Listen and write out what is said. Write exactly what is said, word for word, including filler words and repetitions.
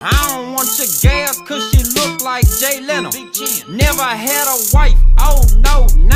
I don't want your gal cause she look like Jay Leno. Never had a wife, oh no, no.